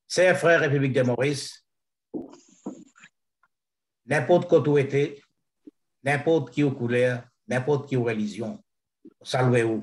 C'est frère République de Maurice, n'importe quoi où était, n'importe qui aux couleurs, n'importe qui aux religions, saluez où.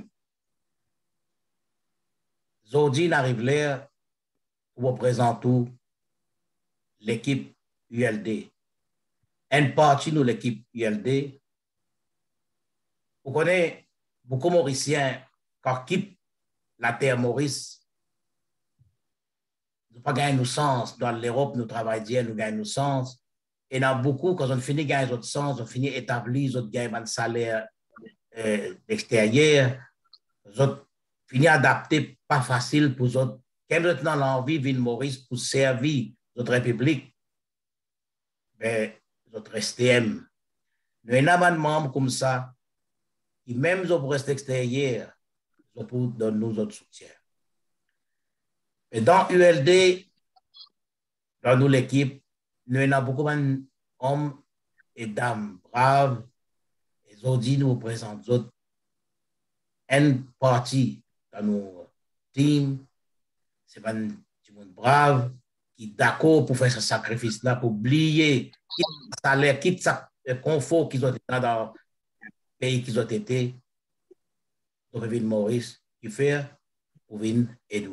Aujourd'hui, n'arrive l'air pour représenter l'équipe ULD. Une partie de l'équipe ULD, vous connaissez beaucoup de Mauriciens quand quittent la terre Maurice, nous pas gagner nos sens. Dans l'Europe, nous travaillons, nous gagnons nos sens. Et dans beaucoup, quand on finit de gagner notre sens, on finit d'établir, on gagne un salaire extérieur, on finit d'adapter pas facile pour eux. Quel est l'envie de Maurice pour servir notre République? Ben, notre STM. Nous avons un membre comme ça, qui même pour rester extérieur, pour donner nous notre soutien. Et dans ULD, dans nous l'équipe, nous avons beaucoup d'hommes et dames braves. Et aujourd'hui, nous représentons une partie dans nos teams. C'est un monde brave qui est d'accord pour faire ce sacrifice-là, pour oublier quitte le salaire, quitte le confort qu'ils ont été dans le pays qu'ils ont été, pour venir Maurice, qui fait pour venir aider.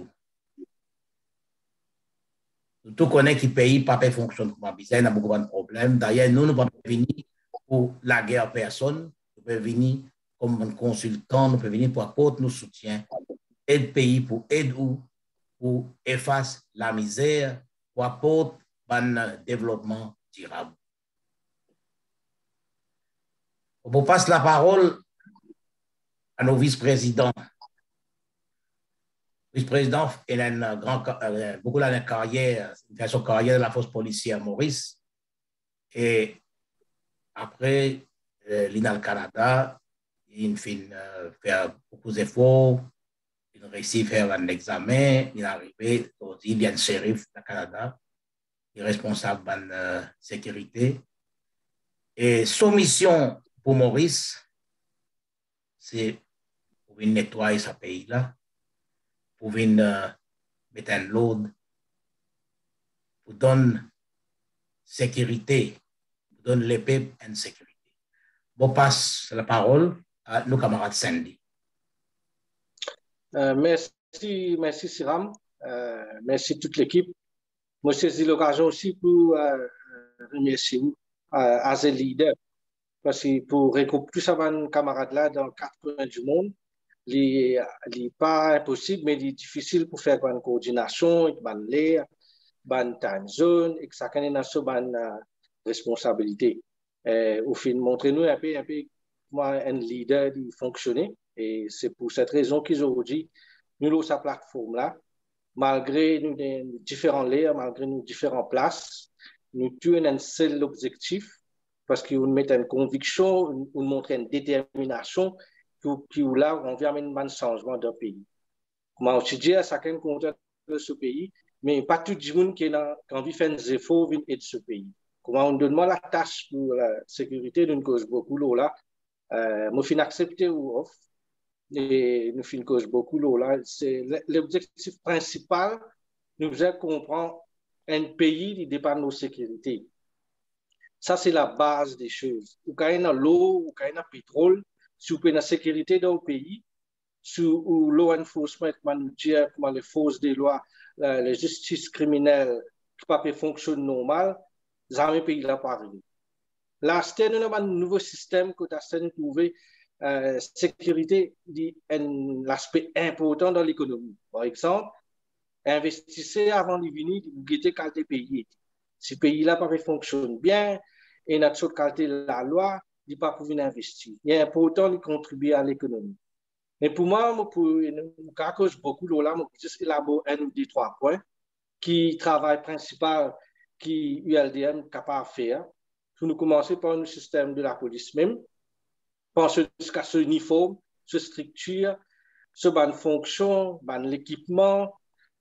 Nous tous connaissons que le pays ne fonctionne pas bien, il y a beaucoup de problèmes. D'ailleurs, nous ne pouvons pas venir pour la guerre personne, nous pouvons venir comme un consultant, nous pouvons venir pour apporter nos soutiens, aider le pays pour aider pour effacer la misère, pour apporter un développement durable. On passe la parole à nos vice-présidents. Vice-président, il a beaucoup de carrière, une carrière de la force policière Maurice. Et après, l'INAL Canada, il fait beaucoup d'efforts, il réussit à faire un examen, il est arrivé, il vient de shérif du Canada, il est responsable de la sécurité. Et son mission pour Maurice, c'est pour nettoyer ce pays-là, pour venir mettre un load, pour donner sécurité, pour donner l'épée en sécurité. Bon, passe la parole à nos camarades Sandy. Merci Siram, merci toute l'équipe. Moi, je saisis l'occasion aussi pour remercier vous, as un leader, parce que pour regrouper tous ces camarades-là dans 4 coins du monde, il n'est pas impossible, mais il est difficile pour faire une coordination, une l'air, une time zone, et que chacun a une responsabilité. Au fin, montrez-nous un peu comment un leader fonctionner. Et c'est pour cette raison qu'aujourd'hui, nous avons cette plateforme-là, malgré nos différents layers, malgré nos différentes places, nous tuons un seul objectif, parce qu'on met une conviction, on montre une détermination, qui là, on vient amener un changement d'un pays. Comment on dit à chacun content de ce pays, mais pas tout le monde qui a envie de faire des efforts pour aider ce pays. Comment on donne la tâche pour la sécurité d'une cause beaucoup là, moi fin accepter ou off, et nous fin cause beaucoup là, c'est l'objectif principal, nous est comprendre un pays qui dépend de nos sécurités. Ça, c'est la base des choses. Ou quand il y a l'eau, ou quand il y a le pétrole, si vous avez la sécurité dans le pays, si law enforcement, comment les forces des lois, la justice criminelle, qui ne peut pas fonctionner normal, ça le pays là pas arrivé. Là, c'est un nouveau système que tu as trouvé. Sécurité est un aspect important dans l'économie. Par exemple, investissez avant de venir, vous guettez qualité pays. Si le pays-là ne fonctionne bien, et notre qualité de la loi, il ne peut pas pouvoir investir. Il est important de contribuer à l'économie. Mais pour moi, pour cause beaucoup de là, je juste élaborer 1 ou 2, 3 points qui travail principal qui ULDM est capable de faire. Nous commencer par le système de la police même, penser jusqu'à ce uniforme, ce structure, ce ban fonction, ban l'équipement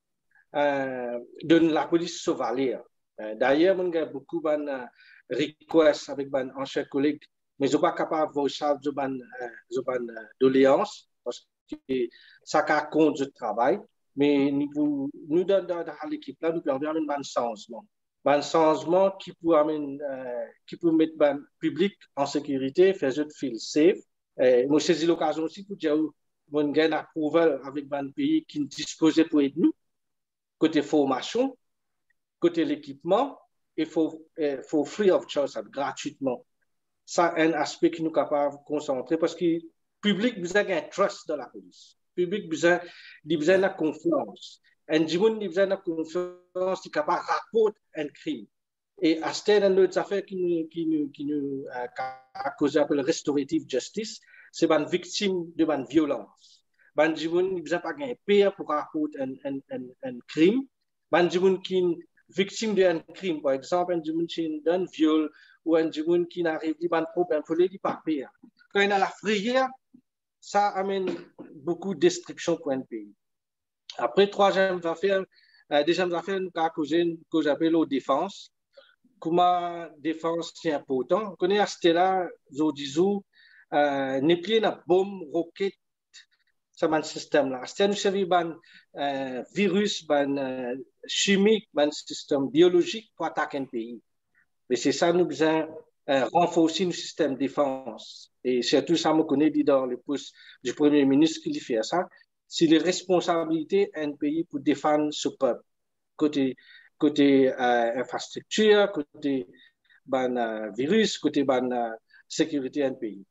de la police sauvaléa. D'ailleurs, on a beaucoup de requests avec mes anciens collègues, mais je ne suis pas capable de voir ça de doléances parce que ça compte du travail. Mais nous dans l'équipe là, nous pouvons amener un changement. Un changement qui peut mettre le public en sécurité, faire je feel safe. Moi, saisis l'occasion aussi pour dire qu'on gagne approval avec un pays qui dispose pour aider nous, côté formation, côté l'équipement, il faut free of charge, gratuitement. Ça, un aspect qui nous est capable de concentrer parce que le public a besoin d'un trust dans la police. Le public a besoin de confiance. Un monde a besoin de confiance qui est capable de rapporter un crime. Et à ce stade, une autre affaire qui nous a causé un peu le restorative justice, c'est une victime de une violence. Un monde n'a pas de paix pour rapporter un crime. Un monde qui est victime d'un crime, par exemple, un monde qui est d'un viol ou un monde qui n'arrive pas à un problème, il faut pas payer. Quand il y a la frayeur, ça amène beaucoup de destruction pour un pays. Après, deuxième affaire, nous avons causé que j'appelle la défense. Comment la défense c'est important. On connaît à ce là, Zodizou, n'est plus une bombe, roquette, ça un système là. C'est un servi virus, chimique, un système biologique pour attaquer un pays. Mais c'est ça nous besoin renforcer notre système de défense. Et surtout ça me connaît dit dans le poste du Premier ministre qui fait ça. C'est les responsabilités d'un pays pour défendre ce peuple. Côté infrastructure, côté virus, côté sécurité d'un pays.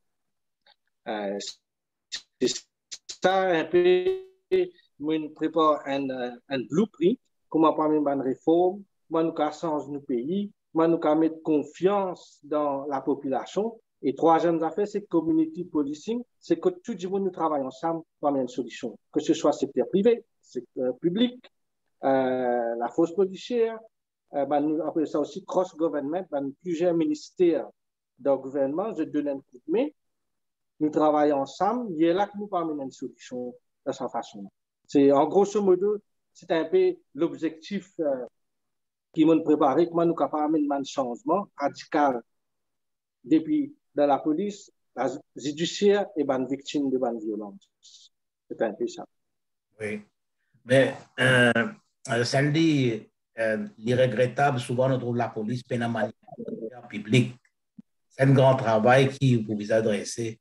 C'est ça un peu, nous prépare un blueprint, comment parler une réforme, comment nous changer nos pays, comment nous mettre confiance dans la population. Et troisième affaire, c'est community policing, c'est que tout le monde nous travaille ensemble pour amener une solution, que ce soit secteur privé, secteur public, la force policière, nous appelons ça aussi cross-government, plusieurs ministères dans le gouvernement, je donne un coup de main, nous travaillons ensemble, il y a là que nous pouvons amener une solution de cette façon. C'est, en grosso modo, c'est un peu l'objectif qui m'a préparé, comment nous sommes capables d'amener un changement radical depuis dans la police, la judiciaire et les victimes de la violence. C'est un peu ça. Oui. Mais, Sandy, l'irregrettable, souvent on trouve la police peine à manipuler le public. C'est un grand travail qui vous vous adressez.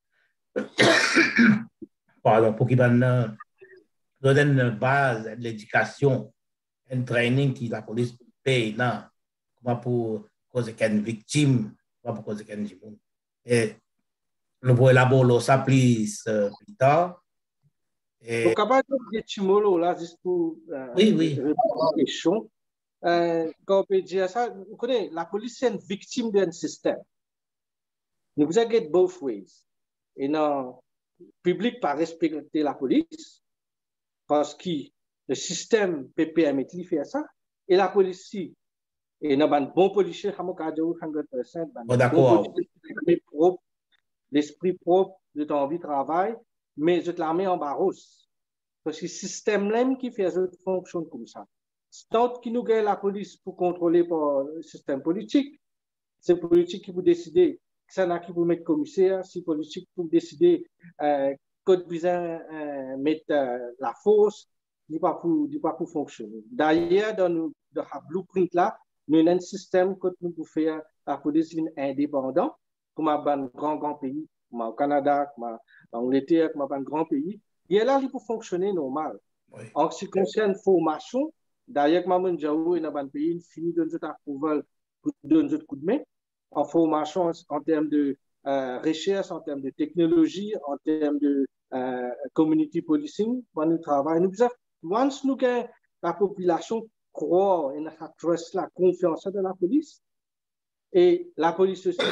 Pardon, pour qu'il y ait une base, de l'éducation, un training qui la police paye, non, comment pour causer qu'une victime, comment pour causer qu'une victime. Et nous pouvons élaborer ça plus tard. Donc, capable de dire Chimolo, là, juste pour oui. répondre à la question, quand on peut dire ça, vous connaissez, la police est une victime d'un système. Nous vous avez both ways. Et non, le public pas respecter la police parce que le système peut permettre de faire ça. Et la police, et non, un bon policier, 100%, D'accord. l'esprit propre, de ton envie de travail, mais je te la mets en barreau. Parce que le système même qui fait ça fonctionne comme ça. Tant qui nous gagne la police pour contrôler par le système politique, c'est politique qui vous décider, c'est là qui vous mettre commissaire, c'est politique pour décider que besoin mettre la force, il pas pour fonctionner. D'ailleurs, dans le blueprint là, nous avons un système que nous pouvons faire la police indépendante, comme un grand pays, comme au Canada, comme en Angleterre, comme un grand pays. Et là, il peut fonctionner normal. Oui. En ce qui concerne la formation, d'ailleurs, comme Jaou est dans un pays, il finit de nous approval pour donner un coup de main. En formation, en termes de recherche, en termes de technologie, en termes de community policing, nous travaillons. Once nous avons la population croit et la trust, la confiance dans la police, et la police aussi.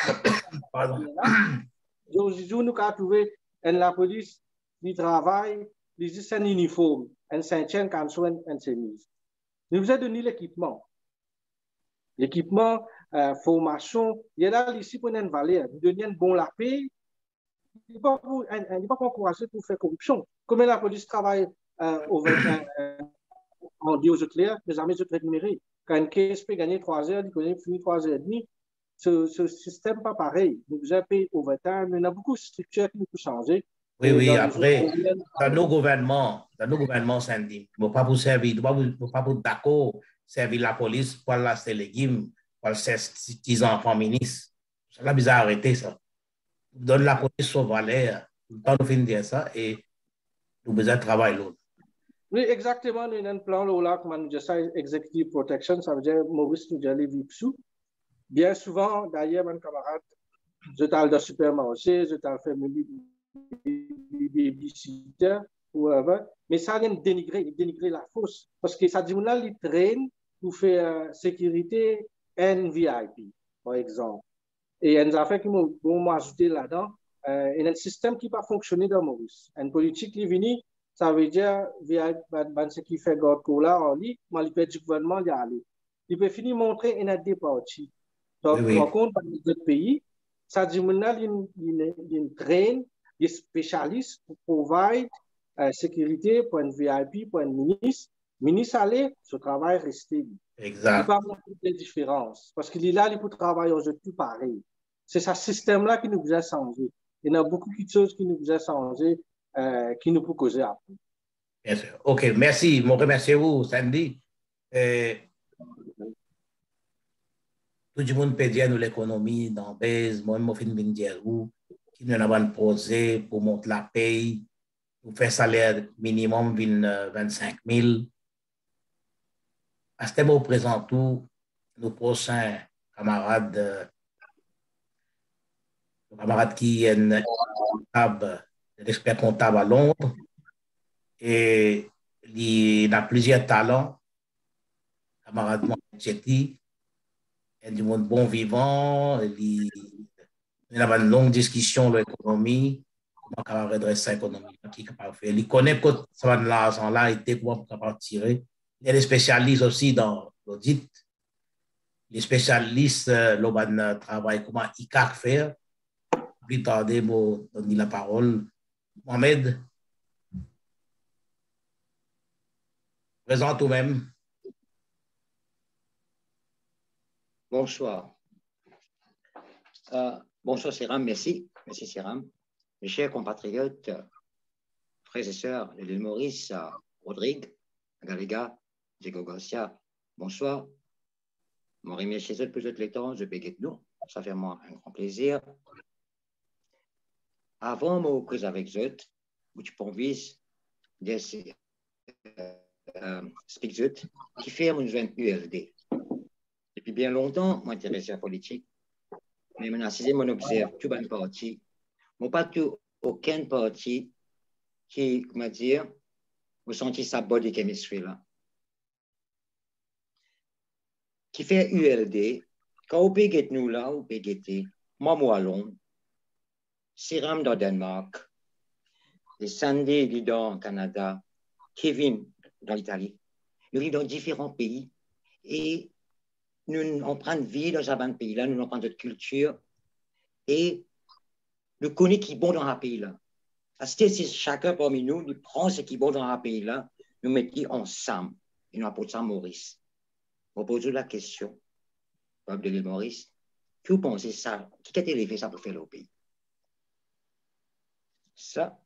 Aujourd'hui, nous avons trouvé la police qui travaille, ils ont un uniforme, un ceinture, un soin, un chemise. Nous avons donné l'équipement. L'équipement, formation, il y a là ici pour une valeur. Nous donnons un bon la paix. Il ne pas encourager pour faire corruption. Comme la police travaille on dit aux autres clairs, mais jamais autres rémunérés. Quand une caisse peut gagner 3 heures, il peut finir 3 heures et demie. Ce système n'est pas pareil. Nous avons payé overtime, mais il y a beaucoup de structures qui nous peuvent changer. Oui, Et oui, dans les autres après, domaines, dans nos gouvernements, Sandy, ne pas pour servir, ne pas pour d'accord, servir la police pour la légumes, pour les petits enfants ministres. Ça l'a bizarre arrêter ça. Donne la police son valeur, tout le temps nous finit dire ça et nous besoin de travail l'autre. oui, exactement, nous avons un plan là, comme nous disons, executive protection, ça veut dire Maurice nous dit vivre sous. Bien souvent, d'ailleurs, mon camarade, je t'ai dans le supermarché, je t'ai fait babysitter, whatever, mais ça vient dénigrer la force. Parce que ça dit, là, il traîne pour faire sécurité NVIP, par exemple. Et il y a une affaire qui m'ont ajouté là-dedans. Il y a un système qui n'a pas fonctionné dans Maurice. Une politique qui est venue, ça veut dire, ce qui fait garde là, en lit, mais il peut du gouvernement y aller. Il peut finir montrer une des parties. Oui, Donc, par oui, contre, dans les autres pays, ça dit maintenant, il y a une traîne, des spécialistes pour provide sécurité pour un VIP, pour un ministre. Ministre aller, ce travail resté. Il exact. va montrer des différences. Parce qu'il est là, il peut travailler aux tout pareil. C'est ce système-là qui nous a changé. Il y a beaucoup de choses qui nous a changé, qui nous peut causer après. Bien sûr. OK, merci. Je remercie vous, Sandy. Tout le monde peut dire nous l'économie dans base, moi, je fin de dire où, qui nous avons posé pour monter la paye, pour faire salaire minimum 25 000. À ce moment présent, tout, nos prochains camarades, qui est un expert comptable à Londres, et il a plusieurs talents, camarade Montchetti, et du monde bon vivant, il a une longue discussion sur l'économie, comment on va redresser l'économie, qui est capable de faire. Il connaît que ça va de l'argent là, et comment on va tirer. Il y a des spécialistes aussi dans l'audit, les spécialistes, le travail, comment ils peuvent faire. Plus tarder, je donner la parole. Mohamed, présente toi-même. Bonsoir. Bonsoir, Siram. Merci. Merci, Siram. Mes chers compatriotes, frères et sœurs de l'île Maurice, Rodrigue, Galega, Diego Garcia, bonsoir. Je remercie chez eux pour les temps, je peux nous. Ça fait moi un grand plaisir. Avant de cause avec eux, où tu peux vise des speak qui fait une jeune ULD. Depuis bien longtemps, je m'intéresse à la politique. Mais maintenant, si je observe tout un parti, je pas tout aucun parti qui, comment dire, vous sentez sa body chemistry là. Qui fait ULD, quand vous payez nous là, vous payez moi à Londres, Siram dans Danemark, les Sandy dans le Canada, Kevin dans l'Italie. Nous vivons dans différents pays et nous on prend vie dans ce pays là, nous on prend notre culture et nous connaissons qui est bon dans ce pays là. Parce que si chacun parmi nous, nous prend ce qui est bon dans ce pays là, nous mettons ensemble et nous apportons ça Maurice. On pose la question, peuple de l'île Maurice, que vous pensez ça? Qui a élevé ça pour faire le pays? Ça,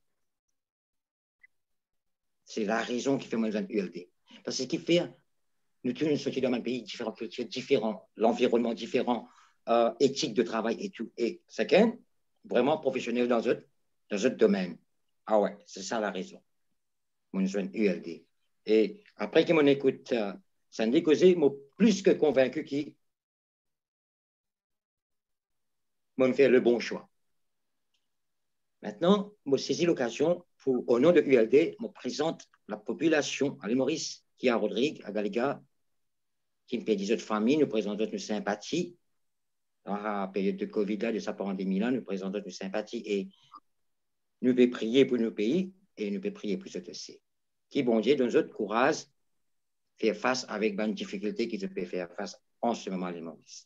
c'est la raison qui fait moins un ULD. Parce que ce qui fait, nous sommes une société dans un pays, différentes cultures, différents, l'environnement différent, éthique de travail et tout. Et second, vraiment professionnel dans un domaine. Ah ouais, c'est ça la raison. Moi, je suis un ULD. Et après que mon écoute Sandy Causé, moi, plus que convaincu qu'il m'a fait le bon choix. Maintenant, je saisis l'occasion pour, au nom de ULD, me présente la population à l'île Maurice, qui est à Rodrigue, à Galega, qui me paye des autres familles, nous présentons notre sympathie. Dans la période de Covid, là, de sa pandémie-là, nous présentons notre sympathie et nous pouvons prier pour nos pays et nous pouvons prier pour ce aussi. Qui, bon Dieu, donne notre courage, faire face avec une difficulté qu'ils peuvent faire face en ce moment à l'île Maurice.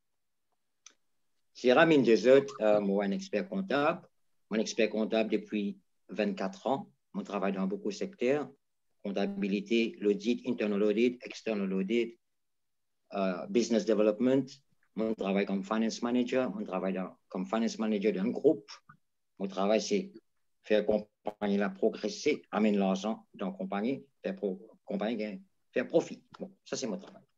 Si Ramine des autres, moi, un expert comptable. Mon expert comptable depuis 24 ans. Mon travail dans beaucoup de secteurs. Comptabilité, l'audit, internal audit, external audit, business development. Mon travail comme finance manager. Mon travail comme finance manager d'un groupe. Mon travail, c'est faire compagnie la progresser, amener l'argent dans la compagnie, faire profit. Bon, ça, c'est mon travail.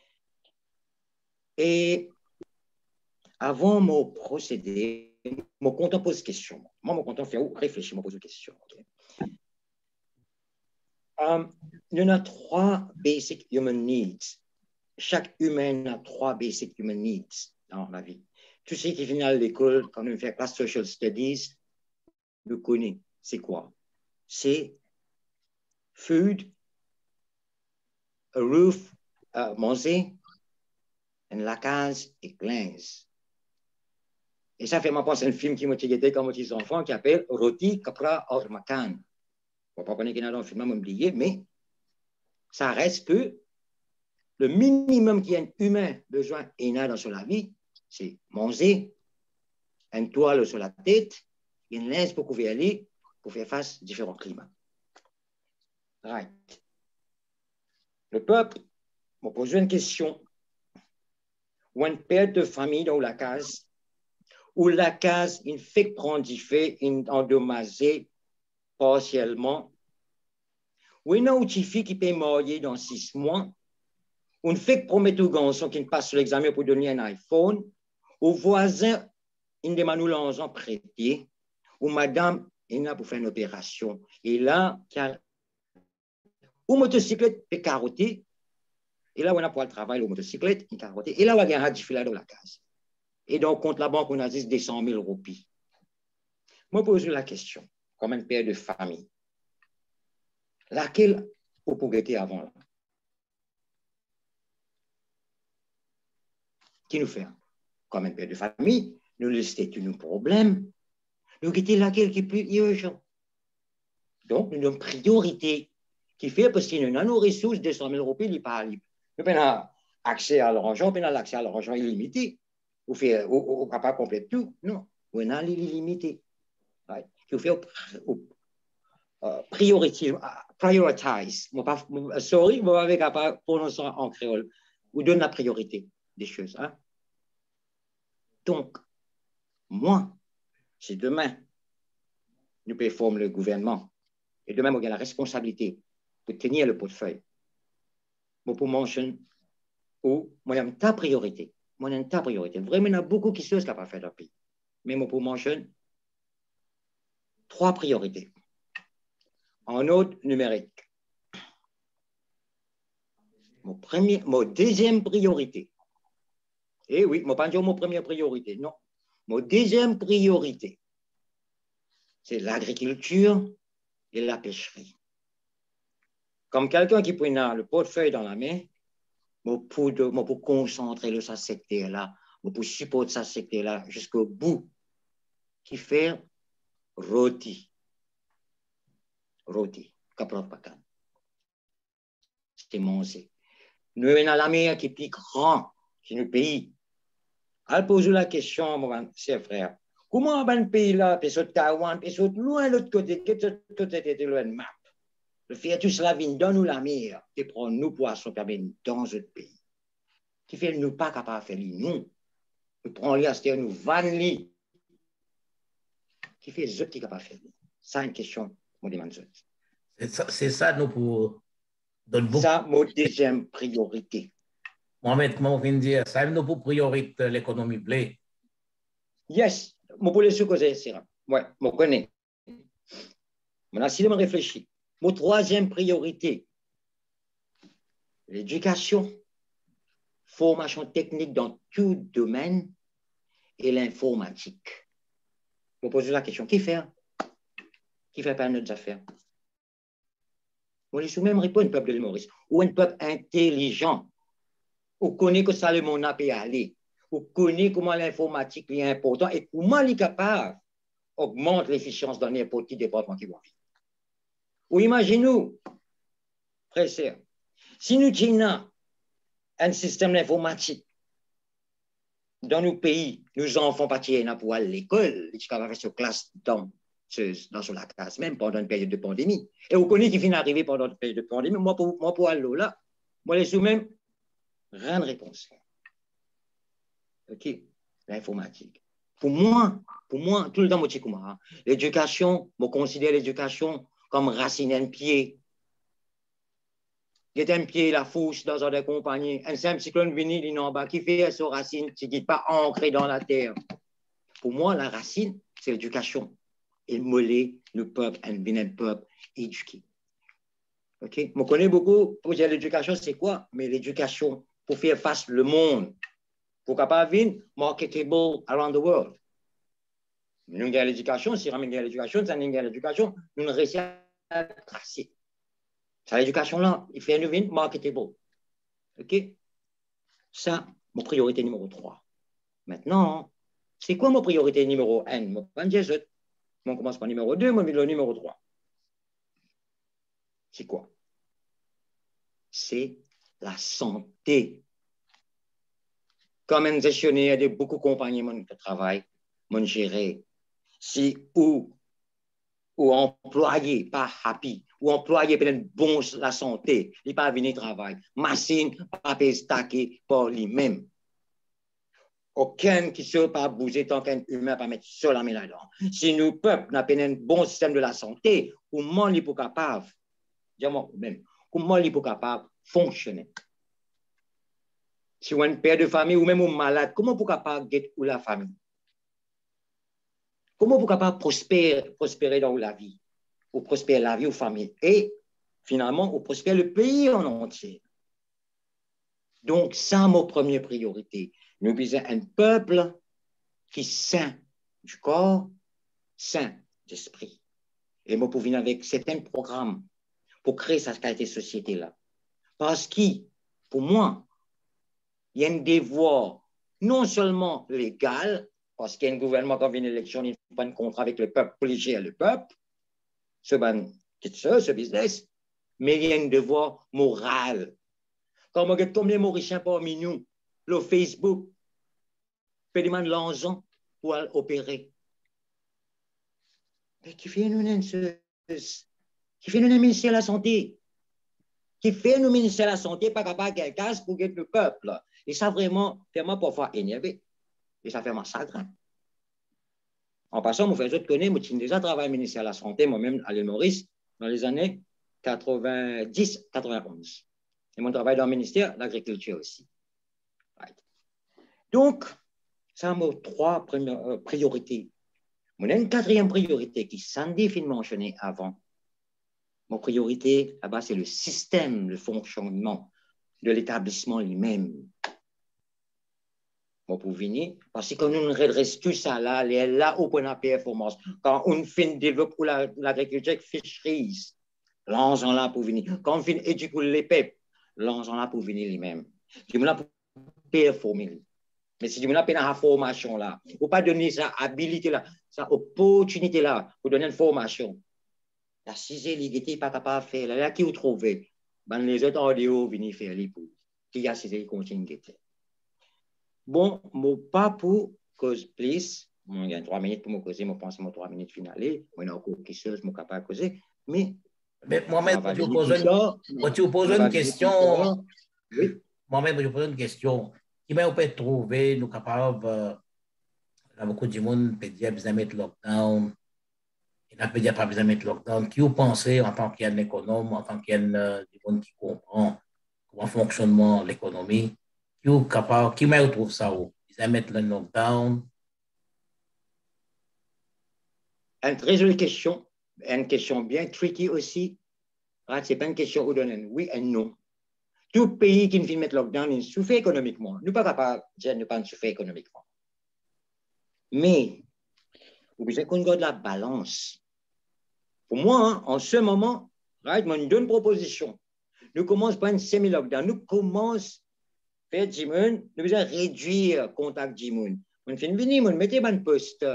Et avant de procéder, mon content pose question. Moi, mon content fait réfléchir, me pose une question. Okay? Il y en a 3 basic human needs. Chaque humain a 3 basic human needs dans la vie. Tous ceux qui viennent à l'école, quand on fait classe social studies, nous connaissons. C'est quoi? C'est food, a roof, manger, la case et glace. Et ça fait me penser à un film qui m'a été quand j'étais enfant qui s'appelle Roti Kapra Or Makan. Je ne vais pas connaître qu'il y a dans le film, je m'oublier, mais ça reste que le minimum qu'un humain besoin dans la vie, c'est manger, un toile sur la tête, une linge pour couvrir aller, pour faire face à différents climats. Right. Le peuple m'a posé une question. Ou un père de famille dans la case, où la case, il fait prendre du fait, il endommagé partiellement, ou une autre fille qui peut marier dans 6 mois, on fait promettre aux garçons qui passe sur l'examen pour donner un iPhone, au voisin, il demande l'argent prêté, ou madame, il a pour faire une opération. Et là, ou motocyclette peut carotter, et là, on a pour le travail, la motocyclette, une carotte. Et là, on a un diffilé dans la case. Et donc, contre la banque, on a dit des 100 000 roupies. Moi, pose la question, comme un père de famille, laquelle vous pouvez être avant là? Qui nous fait? Comme un père de famille, nous laissons un problème, nous quittons laquelle qui est plus urgent. Donc, nous avons une priorité qui fait parce que nous avons nos ressources, 200 000 roupies, il n'est pas libre. Nous avons accès à l'argent, nous avons accès à l'argent illimité. Ou faire au capable complet tout. Non, on a l'illimité. Right? Il faut prioritize. Sorry, je ne vais pas prononcer en créole. Ou donne la priorité des choses. Hein? Donc, moi, si demain, nous pouvons former le gouvernement, et demain, on a la responsabilité de tenir le portefeuille, moi, pour mentionner, ou moi, j'ai ta priorité. Moi, j'ai ta priorité. Vraiment, il y a beaucoup qui sont capables de faire leur pays. Mais moi, pour mentionner, 3 priorités. En ordre numérique. Mon deuxième priorité. Eh oui, je ne pas dire mon première priorité. Non. Mon deuxième priorité, c'est l'agriculture et la pêcherie. Comme quelqu'un qui prend le portefeuille dans la main, je peux concentrer sur ce secteur-là, je peux supporter ce secteur-là jusqu'au bout. Qui fait roti. Roti, caprov pacan. C'est manger. Nous avons la mer qui est plus grand que le pays. Elle pose la question, mon cher frère. Comment un pays là, puis sur Taïwan, puis sur loin l'autre côté, tout était loin de map. Le fait tout cela vient dans nous la mer, et prend nous poissons permis dans notre pays. Qui fait nous pas capable de faire nous. Nous prenons les astéros, nous vannes qui fait les autres qui sont capables de faire. Ça, une question, je demande. C'est ça, nous, pour donner beaucoup. Ça, mon deuxième priorité. Mohamed, comment on vient de dire, ça, nous, pour priorité l'économie blé. Yes, je peux le causer, c'est ça. Oui, je connais. Maintenant, si je me réfléchis, mon troisième priorité, l'éducation, formation technique dans tout domaine et l'informatique. Je me pose la question, qui fait? Qui fait pas nos affaires? On les soumet même répondre, peuple de Maurice, ou un peuple intelligent, on connaît que ça le monde a pu aller, on connaît comment l'informatique est important et comment il est capable d'augmenter l'efficience dans n'importe quel département qui va vivre. Ou imaginez-nous, frère et sœur, si nous tenons un système informatique dans nos pays, nos enfants partiront pour aller à l'école, ils sont capables de faire classe dans la classe, même pendant une période de pandémie. Et vous connaissez qui vient d'arriver pendant une période de pandémie, moi pour aller là, moi les sous-même, rien de réponse. OK, l'informatique. Pour moi, tout le temps, l'éducation, je considère l'éducation comme racine un pied. Il y a un pied, la fouche dans une compagnie. Un simple cyclone venu, il en bas, qui fait sa racine, qui n'est pas ancré dans la terre. Pour moi, la racine, c'est l'éducation. Et mollet, le peuple, un peuple éduqué. OK? Je connais beaucoup pour dire l'éducation, c'est quoi? Mais l'éducation, pour faire face au monde, pour capable vivre marketable around the world. Nous avons l'éducation, si nous avons l'éducation, si nous avons l'éducation, nous réussissons à tracer. C'est l'éducation-là, il fait nous vivre marketable. OK? Ça, mon priorité numéro 3. Maintenant, c'est quoi mon priorité numéro 1? On commence par numéro 2, moi, le numéro 3. C'est quoi? C'est la santé. Comme un gestionnaire de beaucoup de compagnies de travail, mon géré, si ou employé pas happy, ou employé peut-être bon la santé, il pas venir travailler, machine pas stacker pour lui-même. Aucun qui ne pas bouger tant qu'un humain pas mettre seul la main là-dedans. Si nous, peuple, n'a pas un bon système de la santé, comment il est capable, comment il est capable de fonctionner? Si on a un père de famille ou même un malade, comment vous capable de ou la famille? Comment vous capable de prospérer dans la vie? Ou prospérer la vie aux familles? Et finalement, ou prospérer le pays en entier. Donc, ça, ma première priorité. Nous visons un peuple qui est sain du corps, sain d'esprit. Et moi, pour venir avec certains programmes pour créer cette qualité de société-là. Parce que, pour moi, il y a un devoir non seulement légal, parce qu'il y a un gouvernement qui a une élection, il fait un contrat avec le peuple, pour gérer le peuple, ce business, mais il y a un devoir moral. Quand on regarde combien de Mauriciens parmi nous, le Facebook, fait demander l'argent pour opérer. Mais qui fait nous un ministère de la Santé? Qui fait nous ministère de la Santé, pas capable de quelqu'un pour guider le peuple? Et ça vraiment, fait moi parfois énervé. Et ça fait moi chagrin. En passant, moi, je connais, moi, j'ai déjà travaillé au ministère de la Santé, moi-même, à l'île Maurice, dans les années 90-91. Et mon travail dans le ministère de l'Agriculture aussi. Right. Donc, ça m'a 3 priorités. Mon une 4e priorité qui Sandy fin mentionné avant. Mon priorité, là-bas, c'est le système, le fonctionnement de l'établissement lui-même. Bon, pour venir, parce que nous redressons tout ça là où on a performance. Quand on fait développer l'agriculture, fisheries, l'argent là pour venir. Quand on fait éduquer les peuples, l'argent là pour venir lui-même. Du là pour performer. Mais si du là pour la formation là, pour pas donner ça habilité là, ça opportunité là pour donner une formation. La 6e ligue pas capable de faire là, qui vous trouvez? Ben les autres en dehors venir faire les pour. Qui a 6e continue. Bon, mon pas pour cause plus. Il y a 3 minutes pour me causer, je pense que 3 minutes finales. Il y a encore quelque chose que je suis capable de causer. Mais Mohamed, je vous pose une question. Oui. Mohamed, je vous pose une question. Qui m'a peut trouver, nous capables, beaucoup de monde peut dire besoin de mettre lockdown. Il n'a peut dire pas besoin de mettre lockdown. Qui vous pensez en tant qu'un économe, en tant qu'un monde qui comprend comment fonctionnement l'économie? Qui m'a trouve ça où? Ils mettre le lockdown. Une très jolie question. Une question bien tricky aussi. Ce n'est pas une question où donner oui et non. Tout pays qui ne fait mettre lockdown, il souffre économiquement. Nous ne sommes pas capables de dire ne pas souffrir économiquement. Mais, vous avez qu'on garde la balance. Pour moi, en ce moment, nous donne une proposition. Nous commençons par une semi-lockdown. Nous commençons à faire du monde. Nous devons réduire le contact du monde. On fait venir, on mettez un post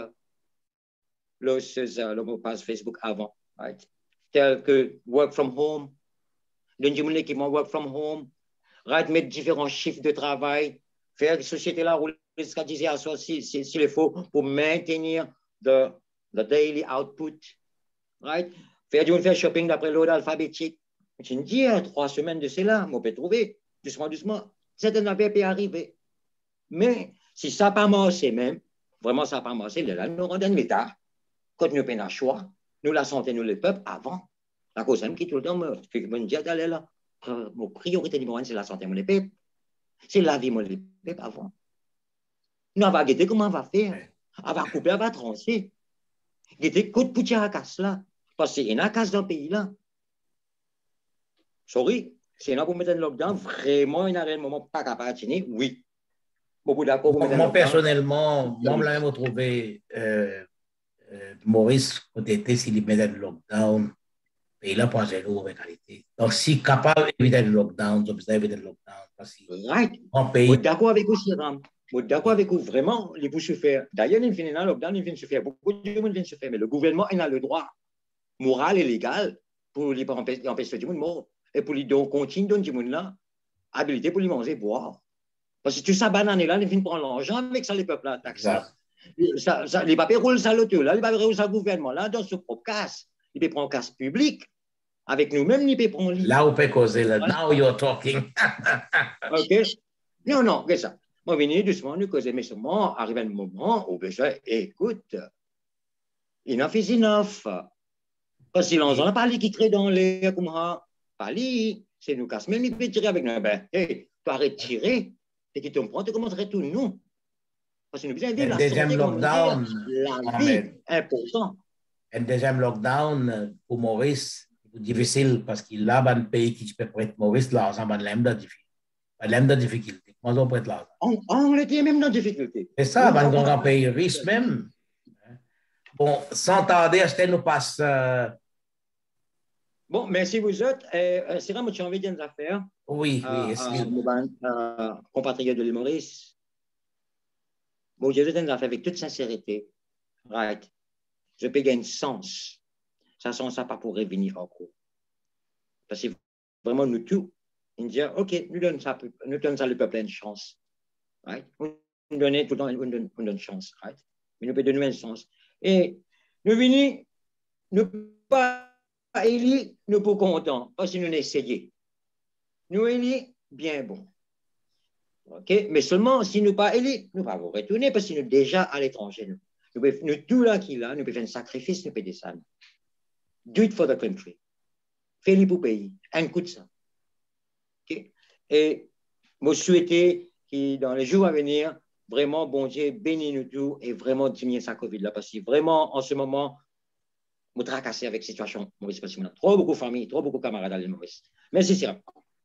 le page Facebook avant. Right? Tel que work from home. Donner mon équipement work from home. Right? Mettre différents chiffres de travail. Faire la société là rouler jusqu'à 10 heures s'il le faut pour maintenir le daily output. Right? Faire du shopping d'après l'ordre alphabétique. Je me dis, 3 semaines de cela, on peut trouver, doucement. Certaines affaires peuvent arriver. Mais si ça n'a pas marché même, vraiment ça n'a pas marché, là, nous rendons l'État. Quand nous avons un choix, nous la santé, nous le peuple avant. La cause même qui tout le temps me dit d'aller là. Mon priorité numéro un, c'est la santé, mon peuple. C'est la vie, mon peuple avant. Nous avons guetté comment on va faire. On va couper, on va trancher. Guetté côte pour tirer à casse là. Parce qu'il y a une casse dans le pays là. Sorry, c'est là pour mettre un lockdown, vraiment, il y a un moment pas capable de tenir, oui. Beaucoup d'accord pour mettre un Moi, lockdown. personnellement, moi, je l'ai même trouvé Maurice, peut-être s'il met un lockdown, et il a pas de l'eau avec qualité. Donc, si capable d'éviter le lockdown, je besoin d'éviter le lockdown. Parce que Right. en Je pays. suis d'accord avec vous, Siram. Je suis d'accord avec vous, vraiment, il faut se faire. D'ailleurs, il finit dans le lockdown, il vient se faire. Beaucoup de monde vient se faire, mais le gouvernement, il a le droit moral et légal pour lui empêcher du monde mort. Et pour lui continuer de donner du monde là, habilité pour lui manger, boire. Parce que tu sais, banane là, il vient prendre l'argent avec ça, les peuples là, taxés. Les papiers roulent ça l'autre, là, les papiers roulent ça le gouvernement, là, dans ce propre casse. Il peut prendre casse public. Avec nous-mêmes, il peut prendre Là, on peut causer, là. Now you're talking. OK? Non, non, c'est ça. Moi, venez doucement, nous causer, mais seulement, arrive un moment où, besoin, écoute, enough is enough. Parce que si on n'a pas les qui créent dans l'air comme ça, pas les, c'est nous casse. Même il peut tirer avec nous, ben, hey, tu arrêtes de tirer, et qui te prend, tu commences à tout nous. Parce que nous besoin de la deuxième santé, lockdown, la vie, important. Un deuxième lockdown pour Maurice, c'est difficile parce qu'il a un pays qui peut prêter Maurice l'argent, mais l'aime de difficulté. Moi, on prête l'argent. On était même dans difficulté. C'est ça, un pays riche même. Bon, sans tarder, est-ce que nous passe. Bon, merci vous autres. C'est vraiment, tu as envie de nous faire. Oui, oui. Compatriotes de l'île Maurice. Bon, je vais nous faire avec toute sincérité. Right. Je peux gagner sens. Ça sent ça pas pour revenir encore. Parce que vraiment, nous tous, nous disons, OK, nous donnons ça le peuple une chance. Right? On donne tout le temps, on donne chance. Right? Mais nous pouvons donner une chance. Et nous venons, nous pas élire, nous pas contents, parce que nous essayons. Nous élire, bien bon. OK? Mais seulement si nous pas élire, nous ne pouvons pas retourner parce que nous déjà à l'étranger. Nous tout là qui là, nous pouvons faire un sacrifice, nous pouvons descendre. Do it for the country. Fais-le pour le pays. Un coup de ça. Okay? Et je souhaite que dans les jours à venir, vraiment, bon Dieu, bénis nous tous et vraiment diminuer sa COVID là. Parce que vraiment, en ce moment, je suis tracassé avec la situation Maurice. Parce qu'on a trop beaucoup de familles, trop beaucoup de camarades à l'île Maurice. Merci, Syrah.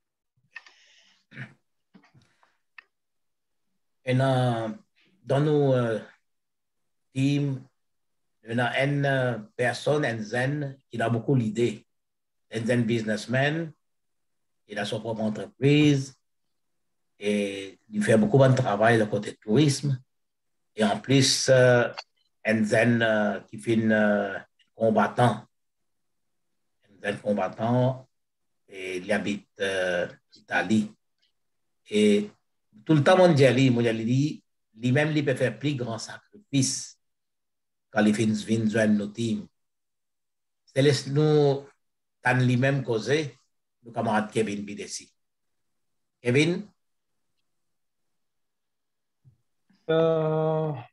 Et dans nos teams, il y a une personne, un zen, qui a beaucoup d'idées. Un zen businessman, il a son propre entreprise et il fait beaucoup de travail le côté tourisme. Et en plus, un zen qui fait un combattant. Un zen combattant et il habite en Italie. Et tout le temps, mon dit, lui-même, il peut faire plus grand sacrifice quand il vient joindre nos teams. C'est laisse-nous, tant lui-même causer, le camarade Kevin Bidessi. Kevin? Je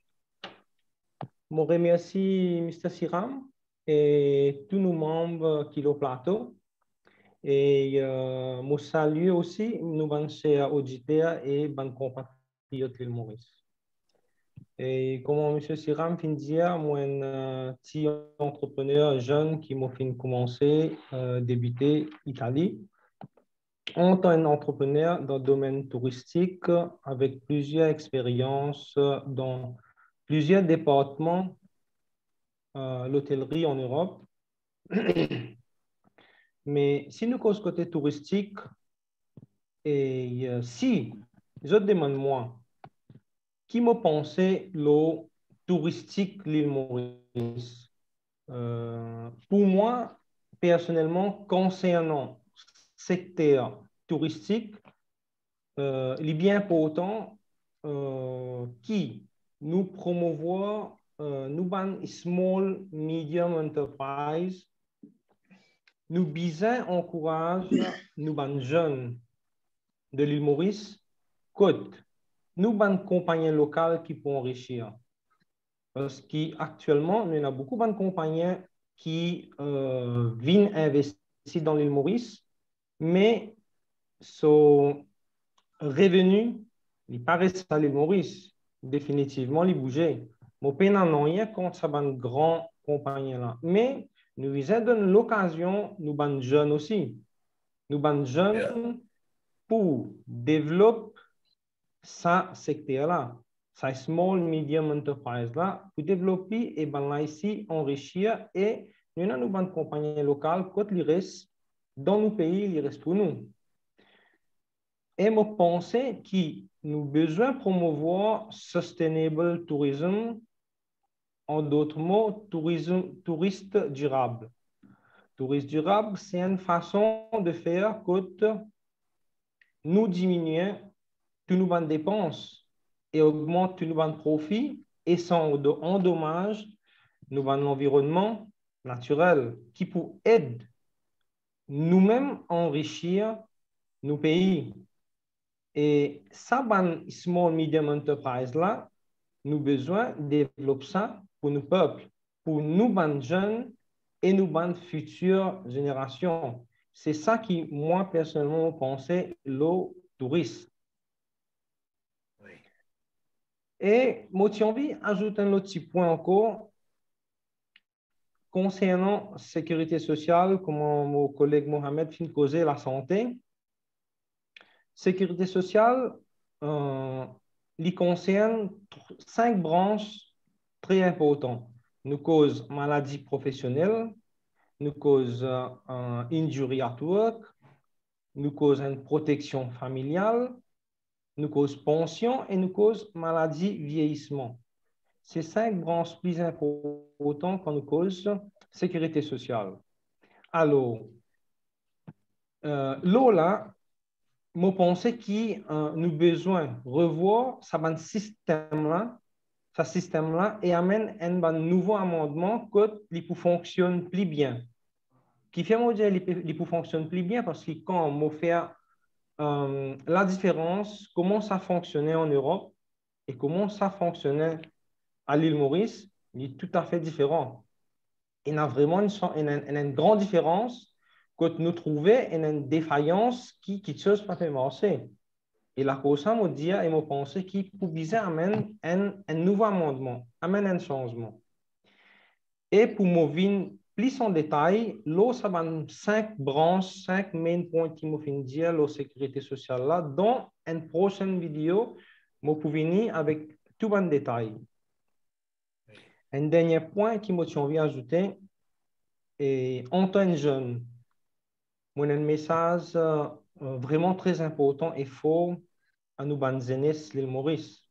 remercie Mr. Siram et tous nos membres qui le plateau. Et je salue aussi nos chers auditeurs et nos compatriotes de Maurice. Et comme M. Siram vient de dire, moi, un petit entrepreneur jeune qui m'a fait commencer à débuter en Italie. En tant qu'entrepreneur dans le domaine touristique, avec plusieurs expériences dans plusieurs départements, l'hôtellerie en Europe. Mais si nous causons côté touristique, et si je demande moi, qui me pensait le touristique l'île Maurice? Pour moi, personnellement, concernant secteur touristique, il est bien important qui nous promouvoir nous ban small medium enterprise, nous bien encourage nous ban jeunes de l'île Maurice, côte nous ban compagnies locales qui peuvent enrichir. Parce qu'actuellement, il y a beaucoup de compagnies qui viennent investir dans l'île Maurice, mais son revenu, il paraît à l'île Maurice. Définitivement, il bougeait. Mon pays n'en a rien contre ça, une grande compagnie là. Mais nous avons donné l'occasion, nous, les jeunes aussi, nous, les jeunes, pour développer ça secteur-là, ça small, medium enterprise-là, pour développer et ben là ici, enrichir et nous avons une compagnie locale, quand il reste dans nos pays, il reste pour nous. Et je pense que nous avons besoin de promouvoir sustainable tourism, en d'autres mots, touriste durable. Touriste durable, c'est une façon de faire que nous diminuons toutes nos dépenses et augmente tous nos profits et sans endommage l'environnement naturel qui peut aider nous-mêmes à enrichir nos pays. Et ça, small medium enterprise là, nous avons besoin de développer ça pour nos peuples, pour nous, jeunes et nous, futures générations. C'est ça qui, moi, personnellement, pensais le tourisme. Oui. Et moi, j'ai envie d'ajouter un autre petit point encore concernant la sécurité sociale, comme mon collègue Mohamed vient de causer la santé. Sécurité sociale, il concerne 5 branches très importantes. Nous cause maladie professionnelle, nous cause injury at work, nous cause une protection familiale, nous cause pension et nous cause maladie vieillissement. Ces 5 branches plus importantes qu'on nous cause sécurité sociale. Alors, là, je pense qu'il nous besoin revoir ce système-là et amène un nouveau amendement qui fonctionne plus bien. Qui fait qu'il fonctionne plus bien parce que quand on fait la différence, comment ça fonctionnait en Europe et comment ça fonctionnait à l'île Maurice, il est tout à fait différent. Il y a vraiment une grande différence que nous trouvons une défaillance qui ne peut pas marcher. Et la cause, ça me dit et me penser qu'il pouvait amener un nouveau amendement, amener un changement. Et pour me plus en détail, là, ça va 5 branches, 5 main points qui me font dire la sécurité sociale là. Dans une prochaine vidéo, je peux venir avec tout en détail. Un dernier point qui m'a envie d'ajouter est en tant que jeune, mon un message vraiment très important et fort à nous banzenes l'île Maurice.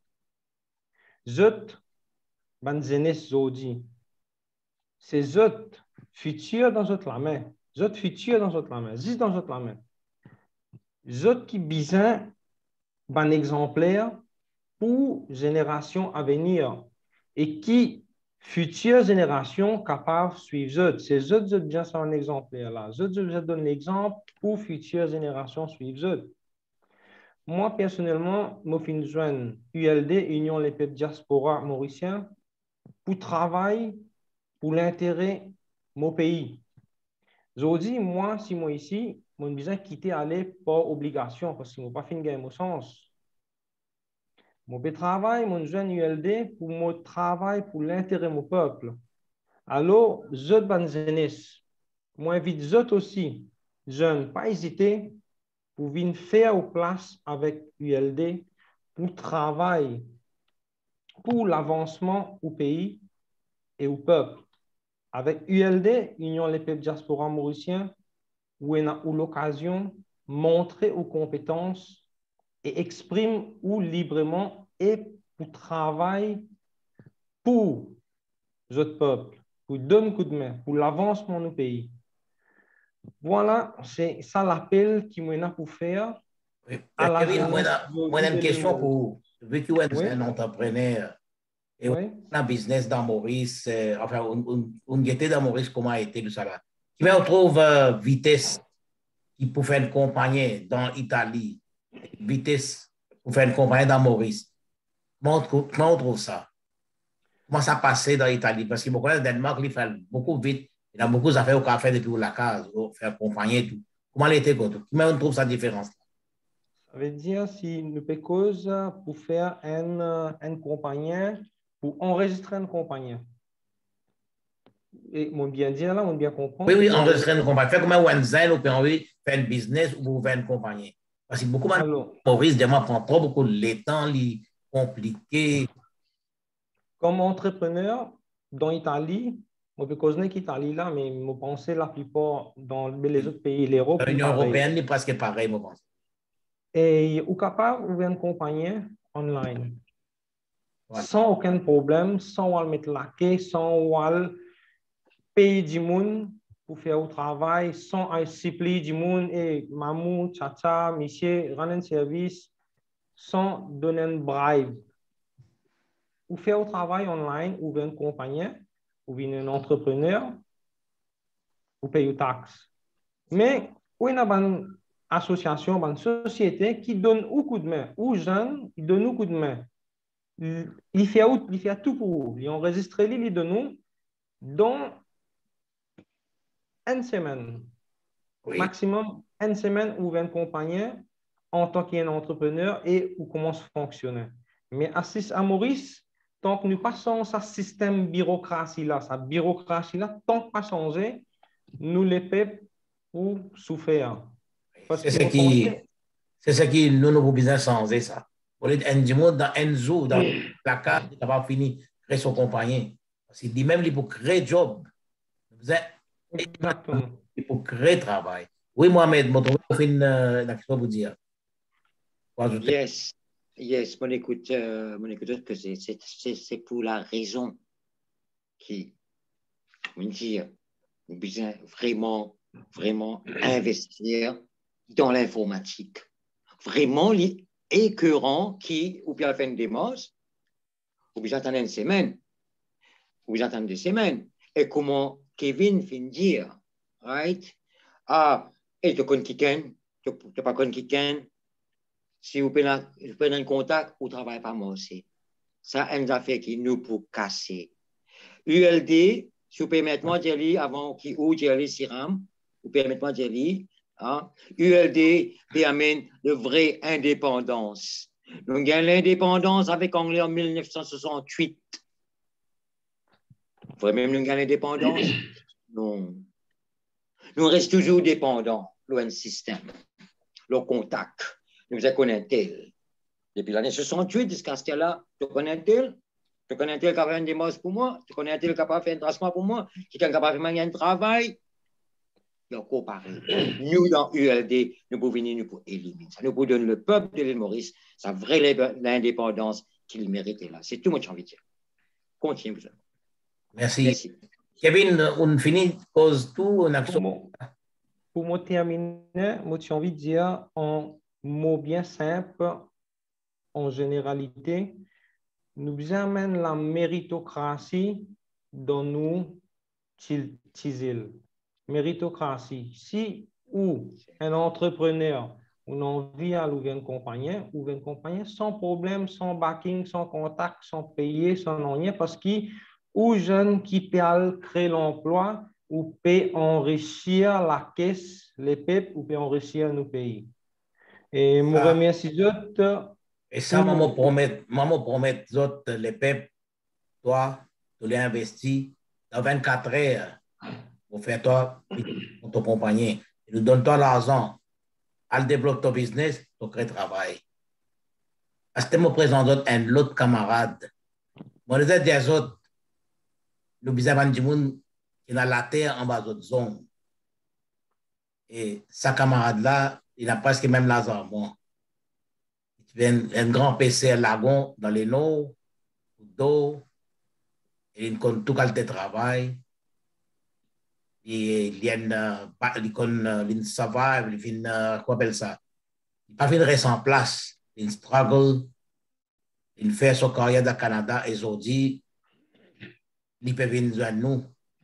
Zut banzenes zodi. C'est zut futur dans notre la main. Zut futur dans notre la main. Zut dans notre la main. Zut qui besoin d'un exemplaire pour génération à venir et qui futures générations capables de suivre eux. C'est eux qui bien un exemplaire là. Eux je donne l'exemple pour futures générations suivre eux. Moi, personnellement, je suis joindre ULD, Union des peuples diaspora mauriciens, pour travailler pour l'intérêt de mon pays. Aujourd'hui, moi, si moi ici, je suis besoin de quitter aller par obligation parce que je n'ai pas fini de gagner mon sens. Mon travail, mon jeune ULD, pour mon travail pour l'intérêt de mon peuple. Alors, je banzenes, moi invite je aussi, jeunes, pas hésiter pour venir faire au place avec ULD pour travailler pour l'avancement au pays et au peuple. Avec ULD, Union des peuples diaspora mauriciens, où on a eu l'occasion de montrer aux compétences et exprime ou librement et pour travailler pour notre peuple, pour donner un coup de main, pour l'avancement du pays. Voilà, c'est ça l'appel qui m'a pour faire. Oui. Kevin, moi, j'ai une question pour vu que vous êtes un entrepreneur et un business dans Maurice, enfin, on était dans Maurice, comment a été tout ça là? Qui me retrouve vitesse qui peut faire une compagnie dans l'Italie, vitesse pour faire une compagnie dans Maurice. Comment on trouve ça? comment ça passait dans l'Italie? Parce que je connais le Danemark, il fait beaucoup vite. Il a beaucoup d'affaires au café depuis la case, au faire accompagner et tout. Comment il était, quoi? Comment on trouve sa différence? Ça veut dire si nous cause pour faire une compagnie, pour enregistrer une compagnie. Et mon bien dire là, on bien comprendre. Oui, oui, enregistrer une compagnie. Faire comme un Wenzel, ou bien oui, faire un business ou faire une compagnie. Parce que beaucoup de Maurice, demande prend trop beaucoup de temps, compliqué. Comme entrepreneur dans l'Italie, je peux causer qu'Italie là, mais je pense la plupart dans les autres pays, l'Europe. L'Union européenne est presque pareil, je pense. Et ou capable d'ouvrir une compagnie online. Voilà. Sans aucun problème, sans mettre la quai, sans payer du monde pour faire le travail, sans supplier du monde et mamou, tcha, monsieur, rendre un service, sans donner un bribe. Ou faire le travail online, ou une compagnie, ou un entrepreneur, ou payer les taxes. Mais, il y a une association, une société qui donne un coup de main, aux jeunes, ils donnent un coup de main. Il fait tout pour vous. Il enregistre les de nous dans une semaine. Oui. Maximum une semaine ou 20 compagnies en tant qu'entrepreneur et où commence à fonctionner. Mais à Maurice, tant que nous passons ce système bureaucratie-là, sa bureaucratie-là, tant que pas changé, nous les payons pour souffrir. C'est ce qui nous nous besoin changer ça. Au lieu d'un dans un jour, dans la carte, il n'a pas fini créer son compagnie. Parce qu'il dit même il faut créer job. Exactement. Il faut créer travail. Oui, Mohamed, mon trouve une question pour dire. Yes, yes, mon écouteur, que c'est pour la raison qui, on dit, on besoin vraiment investir dans l'informatique. Vraiment, écœurant qui, ou bien faire une démarche, ou bien attendre une semaine, ou bien attendre 2 semaines. Et comment Kevin vient dire, right? Ah, et tu connais quelqu'un, tu n'as pas connu quelqu'un, si vous prenez un contact, vous travaillez pas moi aussi. Ça, c'est une affaire qui nous peut casser. ULD, si vous permettez-moi de dire, avant qu'il ou dire Siram, vous permettez-moi de dire, hein? ULD permet de vraie indépendance. Nous avons l'indépendance avec l'Anglais en 1968. Vraiment, nous avons l'indépendance? Non. Nous restons toujours dépendants, le système, le contact. Nous connaissons tel. Depuis l'année 68 jusqu'à ce là, tu connais tel? Tu connais tel qui a fait un démarche pour moi? Tu connais tel qui a fait un tracement pour moi? Qui est capable de faire un travail? Donc, comparé. Nous, dans ULD, nous pouvons venir nous pour éliminer ça. Nous pouvons donner le peuple de l'île Maurice sa vraie l'indépendance qu'il méritait là. C'est tout ce que j'ai envie de dire. Continue, vous. Merci. Kevin, on finit cause tout, on a pour me terminer, j'ai envie de dire en mot bien simple, en généralité, nous amène la méritocratie dans nous, Tizil. Méritocratie. Si ou un entrepreneur ou envie à ouvrir une compagnie sans problème, sans backing, sans contact, sans payer, sans rien, parce que ou jeunes qui peuvent créer l'emploi ou peut enrichir la caisse, les peuples, ou peut enrichir nos pays. Et je remercie d'autres. Et ça, maman promet d'autres, les peuples, toi, tu les investis dans 24 heures pour faire toi, pour ton compagnie. Et nous donne toi l'argent, à développer ton business, ton créer travail. Parce que je me présente un autre camarade. Moi, je dis des autres, nous avons des gens qui ont la terre en bas de zone. Et sa camarade-là, il a presque même l'argent. Bon. Il y a un grand PC à Lagon dans les Nord, d'eau, et il connaît tout qualité de travail. Il y a une survive, il vient, quoi appelle ça? Il n'a pas fait rester en place. Il struggle, il fait son carrière dans le Canada et aujourd'hui, il peut venir à nous.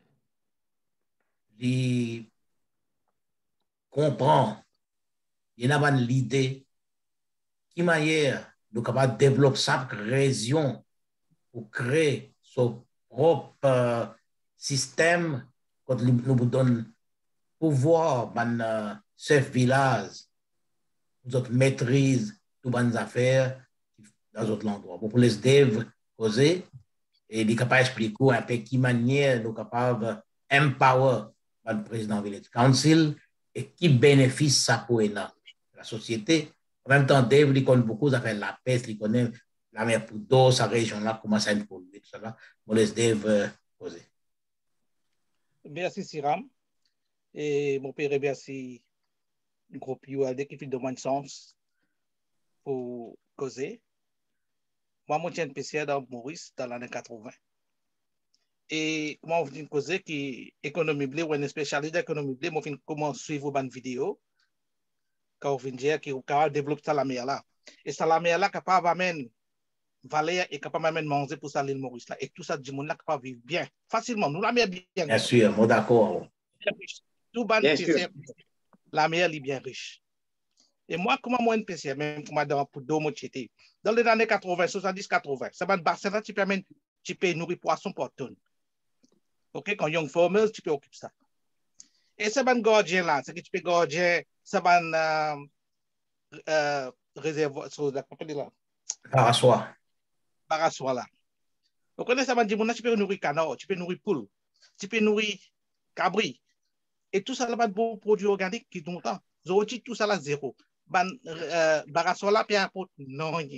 Il comprend, il a l'idée qui manière nous capable de développer sa région pour créer son propre système, quand nous donne pouvoir, chef village, nous autres maîtrise toutes bonnes affaires dans d'autres endroits. Pour les devs poser, et il est capable d'expliquer un peu qui manière nous capables d'empower le président Village Council et qui bénéficie ça pour la société. En même temps, Dave, il connaît beaucoup d'affaires la peste, il connaît la mer pour d'eau, sa région-là, comment ça évolue, tout ça là. On laisse Dave poser. Merci, Siram. Et mon père remercie le groupe ULD qui fait de moins sens pour causer. Moi, je tiens PCR dans Maurice dans l'année 80. Et moi, je viens causer qui économie blé ou un spécialiste d'économie blé, moi, je commence à suivre une vidéo quand je viens dire qui est développé ça la mer là. Et ça la mer là capable d'amener valeur et capable d'amener manger pour ça l'île Maurice là. Et tout ça, du monde là capable vivre bien, facilement. Nous, la mer bien. Bien sûr, moi d'accord. Tout ban PCR, la mer est bien riche. Et moi, comment moi, NPC, même pour deux mois, dans les années 80, 70, 80, ça va bassin là, tu peux nourrir poisson pour tonne. OK, quand young farmers, tu peux occuper ça. Et ça va gardien là, c'est que tu peux gardien, ça va réservoir, sur la compagnie là. Parassoir là. Vous connaissez ça va dire, tu peux nourrir canard, tu peux nourrir poule, tu peux nourrir cabri. Et tout ça là va de bons produits organiques qui sont temps. Tout ça là zéro. Parassoir là, puis apporte non. Et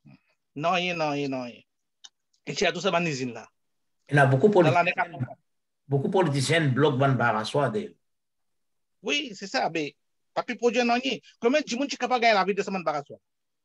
c'est tout ça dans l'usine là. Il y a beaucoup de politiciens bloquent ban Barassois. Oui, c'est ça. Mais pas plus produire non. Combien de gens sont capables de gagner la vie de ce Barassois?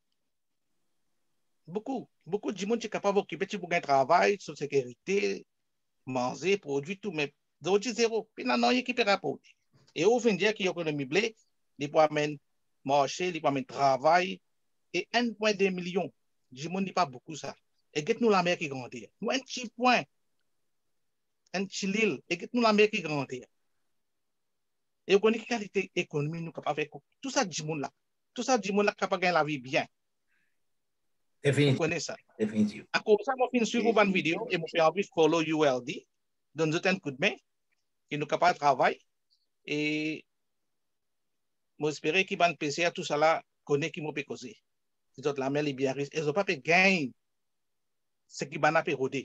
Beaucoup de gens sont capables d'occuper pour gagner travail, sur sécurité, manger, produire tout, mais d'autres zéro. Puis il n'y a rien qui peut rapporter. Et au fin de dire qu'il y a économie blé, il peut amener marché, il peut amener travail, et 1,2 million. Du monde n'est pas beaucoup ça. Et nous la mer qui grandit. Nous un petit point, un petit île, et nous la mer qui grandit. Et on connaît quelle qualité économique nous capable de faire. Tout ça du monde là. Tout ça du monde là capable de gagner la vie bien. Définitivement. On connaît ça. Définitivement. À cause de ça, je suis suivre une vidéo et je fais envie de follow ULD. Donne-nous un coup de main. Et nous capable de travailler. Et j'espère qu'il va nous passer à tout ça là, connaît qui m'a peut causer. Les autres, la mer est bien riche. Ils n'ont pas pu gagner ce qui va nous roder.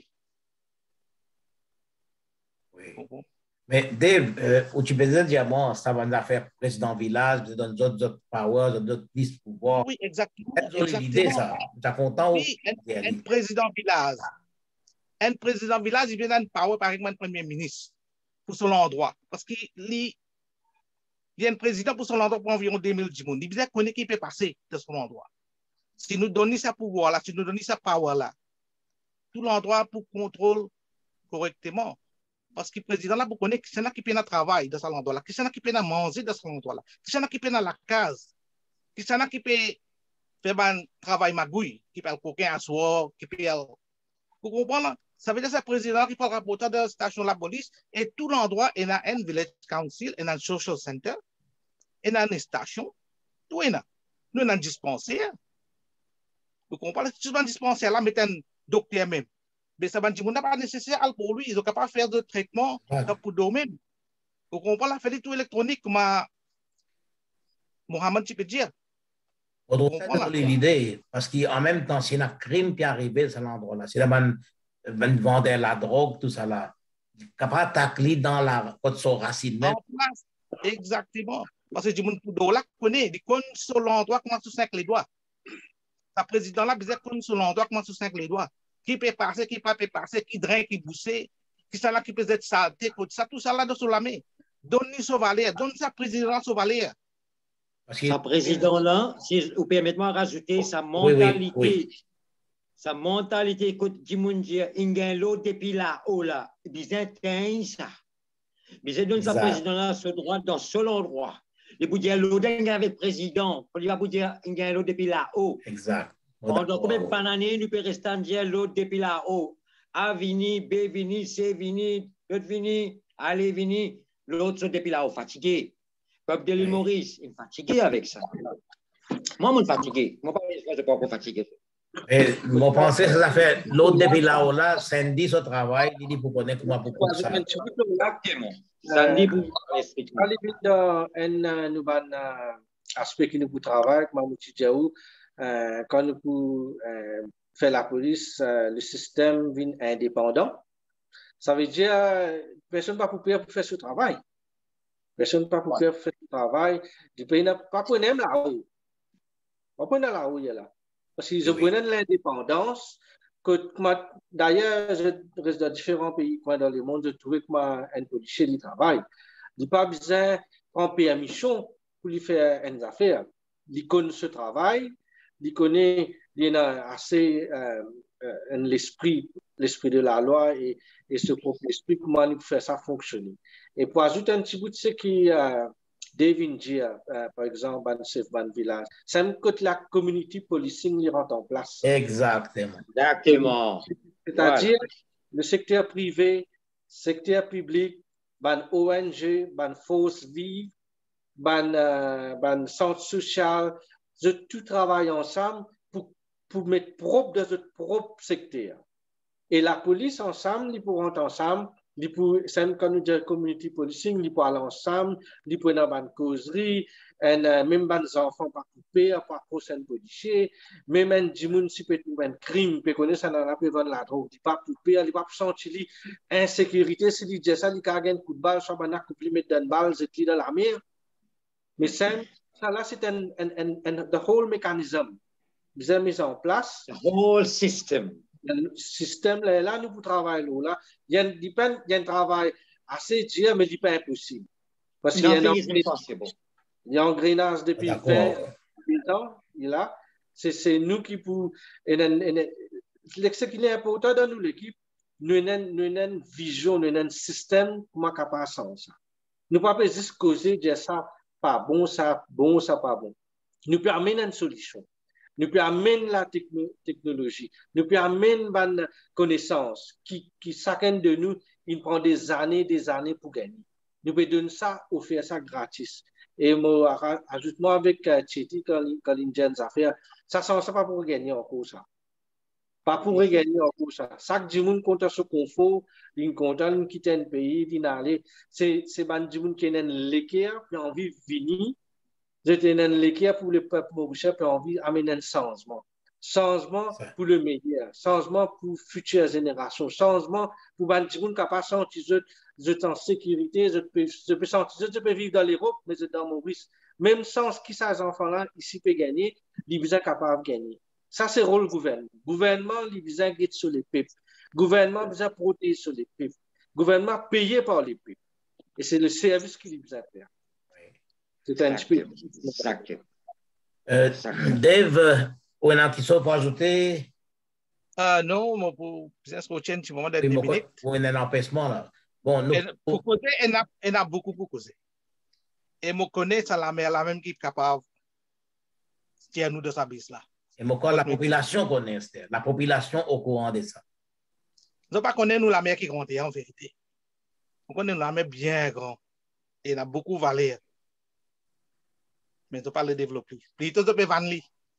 Oui. Mais Dave, où tu peux dire, moi, ça va faire président village, d'autres powers, d'autres listes pouvoir. Oui, exactement. C'est l'idée, ça. Tu es content? Oui, un président village. Un président village, il vient d'un power, par exemple, un premier ministre pour son endroit. Parce qu'il y a un président pour son endroit pour environ 2000 personnes. Il besoin connaître qui peut passer de son endroit. Si nous donnons ce pouvoir là, si nous donnons ce power là, tout l'endroit pour contrôler correctement. Parce que le président là, vous connaissez qui c'est qui peut travailler dans cet endroit là, qui c'est qui peut manger dans cet endroit là, qui c'est qui peut la case, qui c'est qui peut faire un travail magouille, qui peut le coquin à soi, qui peut. Vous comprenez? Ça veut dire que c'est le président qui peut rapporter de la station de la police et tout l'endroit, il y a un village council, il y a un social center, il y a une station, tout est là. Nous avons un dispensaire. Vous comprenez? Si un dispensaire là, mettez un docteur même. Mais ça va dire, n'a pas nécessaire pour lui, ils sont capables de faire de traitement pour dormir. Vous comprenez? La fait tout électronique, comme Mohamed, tu peux dire. C'est l'idée, parce qu'en même temps, s'il y a un crime qui est arrivé à cet endroit-là, s'il y a un vendeur la drogue, tout ça là, capable d'attaquer dans la côte son racine. En place, exactement. Parce que du monde pour là connaît, il connaît sur l'endroit comment sous 5 les doigts. Le président là, il connaît sur l'endroit comment sous 5 les doigts. Qui peut passer, qui ne peut pas passer, qui draine, qui bousser, qui ça là qui peut être saleté, tout ça là dans la main. Donne-lui son valeur, donne sa président son valeur. Sa président là, si vous permettez-moi de rajouter sa mentalité. Oui. Sa mentalité, écoute, Dimunji, il y a l'eau depuis là-haut là. Bizarre, ça. Bizarre donne sa président là ce droit dans ce seul endroit. Il vous dire l'eau avec président, il va vous dire il y a l'eau depuis là-haut. Exact. Pendant combien d'années nous peut rester en dire l'eau depuis là-haut? A vini, B vini, C vini, l'autre vini, allez vini, l'autre depuis là-haut, fatigué. Peuple de l'île Maurice, il est fatigué avec ça. Moi, je suis fatigué. Moi, je ne suis pas encore fatigué. Et mon pensée, ça fait l'autre depuis là, Sandy, ce travail, il dit pour connaître comment pour ça. Sandy, pour expliquer. Nous avons un aspect qui nous pour travailler, comme nous quand nous pour faire la police, le système vient indépendant. Ça veut dire personne ne va pas pour faire ce travail. Personne ne va pas pour faire ce travail. Du pays n'a pas pour même là-haut. Pas pour là-haut, il y a là. Parce qu'ils ont l'indépendance. D'ailleurs, je reste dans différents pays dans le monde, je trouve que un policier du travail. Il n'a pas besoin de prendre permission pour lui faire une affaire. Il connaît ce travail, il connaît, il a assez l'esprit de la loi et ce propre esprit, comment il fait ça fonctionner. Et pour ajouter un petit bout de ce qui David dit, par exemple, dans le village, c'est que la community policing il rentre en place. Exactement. Exactement. C'est-à-dire le secteur privé, secteur public, ban ONG, ban force vive, ban centre social, tout travaille ensemble pour mettre propre dans notre propre secteur. Et la police ensemble, ils pourront ensemble. Quand nous disons community policing, ils pourront aller ensemble, ils pourront avoir une causerie, même les enfants pas coupés, pas prochain policier, même un dimoun si peut trouver un crime, peut connaître ça dans la vendre la drogue, il pas coupé, il pas sentir insécurité, si il dit ça, il a un coup de balle, soit un coup de mettre dans une balle, c'est dans la mer. Mais ça là, c'est the whole mechanism. Ils ont mis en place. The whole system. Le système là, nous pour travailler là, il y a un travail assez dur, mais il n'est pas impossible. Parce qu'il y a un engrenage depuis 20 ans, c'est nous qui pour. Ce qui est important dans nous, l'équipe, nous avons une vision, nous avons un système comment capable ça. Nous ne pouvons pas juste causer, dire ça, pas bon, ça, pas bon. Nous pouvons amener une solution. Nous pouvons amener la technologie. Nous pouvons amener la connaissance qui chacun de nous, il prend des années pour gagner. Nous pouvons donner ça, offrir ça gratis. Et moi, ajoute-moi avec Tchéti, quand il dit des affaires, ça ne sert pas pour gagner encore ça. Pas pour gagner encore ça. Chaque monde compte sur confort, il compte de quitter un pays, d'inaller. C'est des gens qui ont l'équerre, qui ont envie de venir. J'étais dans l'équipe pour le peuple mauricien qui a envie d'amener un changement. Changement pour le meilleur, changement pour futures générations, changement pour les gens qui ne sentir en sécurité, je peux vivre dans l'Europe, mais je dans Maurice. Même sans qui ces enfants-là, ici, peuvent gagner, ils sont capables de gagner. Ça, c'est le rôle du gouvernement. Le gouvernement, il besoin d'être sur les peuples. Le gouvernement, il besoin de protéger sur les peuples. Le gouvernement, payé par les peuples. Et c'est le service qu'il besoin de faire. C'est un petit peu. Dave, on a qui sont pour ajouter? Non, pour business coaching, tu m'as dit 10 minutes. Pour un empêchement là. Bon, nous, pour causer, il y a beaucoup pour causer. Et je connais ça la même qui est capable de tirer nous de sa bise là. Et la population connaît, la population au courant de ça. Nous ne connaissons pas nous la mer qui est grande en vérité. Nous connaissons la mer bien grande. Et il y a beaucoup de valeur. Mais tu parles de développer. Il te peut vendre.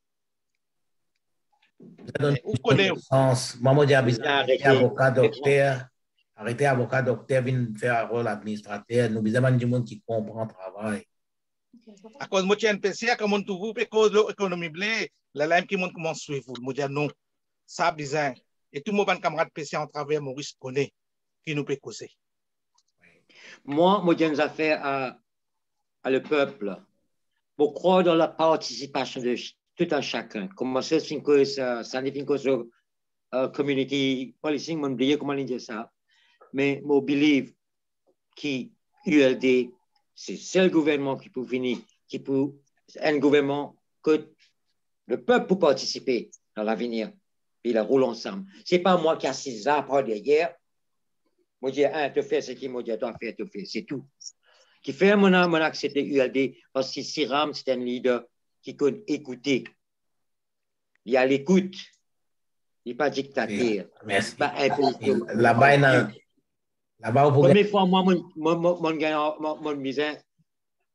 Vous connaissez. Maman dit avocat docteur. Arrêtez avocat docteur, vient faire un rôle administrateur. Nous besoin de monde qui comprend le travail. À cause de mon NPC, comme on trouve, à cause de l'économie blé, la lame qui monte comment suivre. Moi dis non. Ça bizarre. Et tout le monde camarade PC en travers Maurice connaît qui nous peut causer. Moi j'ai une affaire à le peuple. Je crois dans la participation de tout un chacun. Comme ça, c'est une cause, ça n'est une cause community policing, je oublié comment dire ça. Mais je believe que ULD, c'est le seul gouvernement qui peut venir, un gouvernement que le peuple peut participer dans l'avenir. Et la roule ensemble. Ce n'est pas moi qui assis là par derrière. Moi, je dis, tu fais ce qu'il m'a dit, tu fais, tu fais, c'est tout. Qui fait mon accepter ULD parce que Siram, c'est un leader qui peut écouter. Il y a l'écoute. Il n'est pas dictateur. Merci. Là-bas, la première fois, moi, mon misère,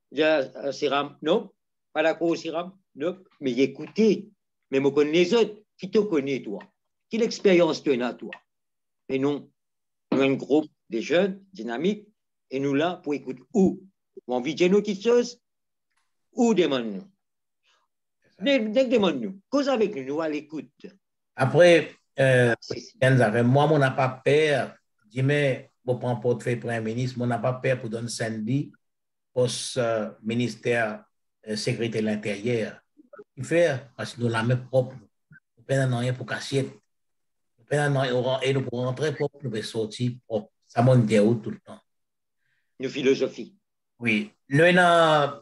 je Siram, non, pas d'accord, Siram, non, mais écoutez, mais je connais les autres. qui te connaît, toi, quelle expérience tu as, toi. Mais non, nous un groupe de jeunes, dynamiques, et nous là pour écouter où. On envie de dire nous quelque chose, ou demande-nous. Demande-nous. Cause avec nous, nous à l'écoute. Après, moi, on n'a pas peur. Dis-moi, pour prendre portefeuille Premier ministre, on n'a pas peur pour donner Sandy poste ministère sécurité de l'intérieur. Il fait, parce que nous la même propre. Nous ne rien pour cacher. Et nous pour rentrer propre, nous pouvons sortir propre. Ça m'en dit tout le temps. Nos philosophies. Oui. Nous arrivons.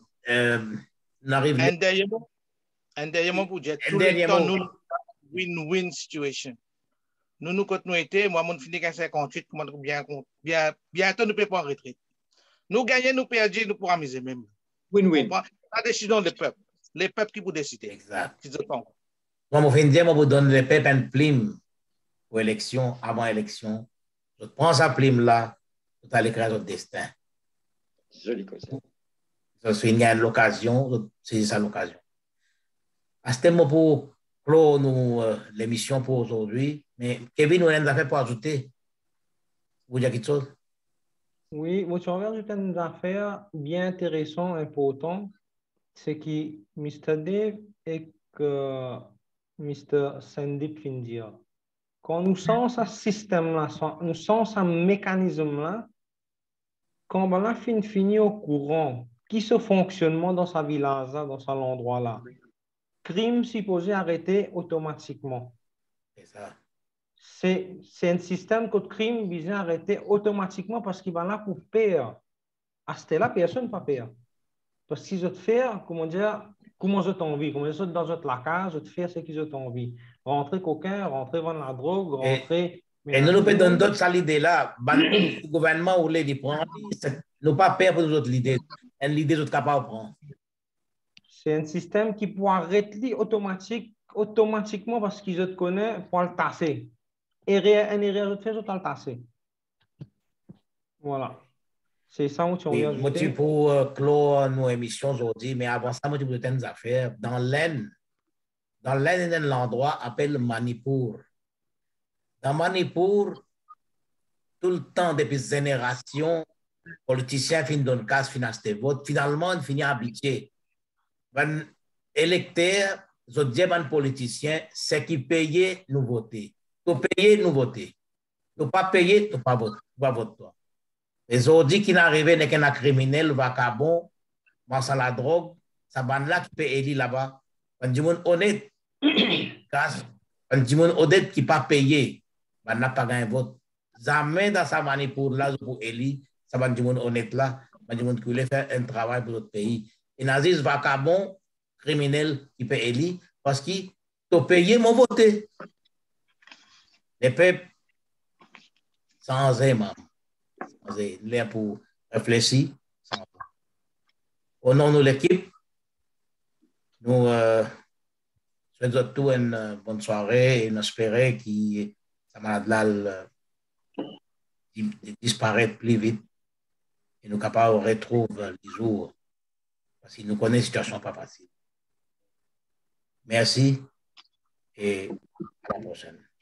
Un dernier mot pour dire, tout le temps, nous, win-win situation. Nous, quand nous étions, moi, mon fini qu'à 58, bientôt, nous ne pouvons pas en retraite. Nous gagnons, nous perdons, nous pourrons amuser même. Win-win. La décision des peuples. Les peuples qui vous décider. Exact. Moi, je dis, moi, vous donne les peuples une prime pour élection, avant élection. Je prends sa prime là, vous allez créer votre destin. Joli comme ça. Ça, il y a l'occasion, c'est ça l'occasion. À ce moment pour clore l'émission pour aujourd'hui, mais Kevin, nous avons affaires pour ajouter. Vous dire quelque chose? Oui, moi, je vais ajouter une affaire bien intéressante, importante. C'est que Mr. Dave et que Mr. Sandeep Findia, quand nous sommes ce système-là, nous sommes ce mécanisme-là, quand on a fini au courant, qui se fonctionnement dans sa village, dans cet endroit-là, crime supposé arrêter automatiquement. C'est ça. C'est un système que le crime vise à arrêter automatiquement parce qu'il va là pour payer. À ce là personne ne va payer. Parce que si je te fais, comment je t'envie, comment je saute dans notre lacage, je te fais ce qu'ils ont envie. Rentrer coquin, rentrer vendre la drogue, rentrer. Et nous nous faisons d'autres idées là. Le gouvernement ou les prendre, nous pas peur pour nous autres l'idée. Une idée nous capable de prendre. C'est un système qui peut arrêter automatiquement parce qu'ils te connaissent pour le tasser. Une erreur de fait, je te le tasser. Voilà. C'est ça où tu oui, moi, tu pour clore nos émissions aujourd'hui, mais avant ça, moi, tu peux te des affaires. Dans l'Inde, il y a un endroit appelé Manipur. Dans Manipur, tout le temps, depuis des générations, les politiciens finissent dans le cas, finissent des votes. Finalement, ils finissent habitués. Les électeurs, les disent politiciens, c'est qui payent, nous voter. Tu payes, nous voter. Tu pas payer, tu pas voter. Tu pas voter. Les autres qui n'arrivent n'est qu'un criminel, vagabond, marchand la drogue, ça bande là qui peut élire là-bas. On dit monde honnête, on dit monde honnête qui pas payé, on n'a pas gagné vote. Jamais dans sa Manipur là pour élire, ça va dire monde honnête là, on dit monde qui voulait faire un travail pour notre pays. Et nazis vagabond, criminel qui peut élire parce qu'il t'a payé mon voté. Les peuples sans aimant. L'air pour réfléchir. Au nom de l'équipe, nous souhaitons tout une bonne soirée et nous espérons que ça malade disparaître plus vite et nous capables de retrouver les jours parce que nous connaissons une situation pas facile. Merci et à la prochaine.